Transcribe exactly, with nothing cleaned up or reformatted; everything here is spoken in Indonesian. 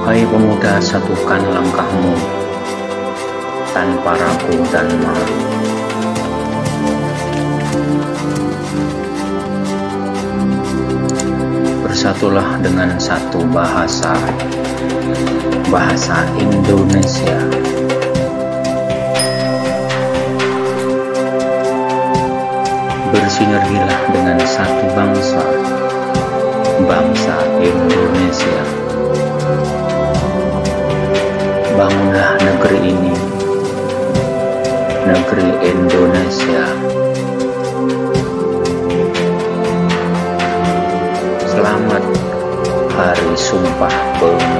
Hai pemuda, satukan langkahmu tanpa ragu dan malu. Bersatulah dengan satu bahasa, bahasa Indonesia. Bersinergilah dengan satu bangsa, bangsa Indonesia. Bangunlah negeri ini, negeri Indonesia. Selamat Hari Sumpah Pemuda.